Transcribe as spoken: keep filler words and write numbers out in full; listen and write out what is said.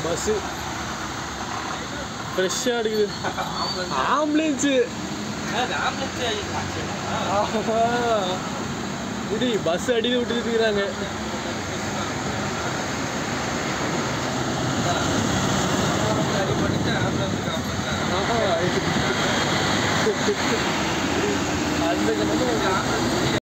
Bus ஃப்ரெஷ்ஷாக இருக்குது. Ambulance இப்படி பஸ் அடியில் விட்டுட்டு இருக்கிறாங்க.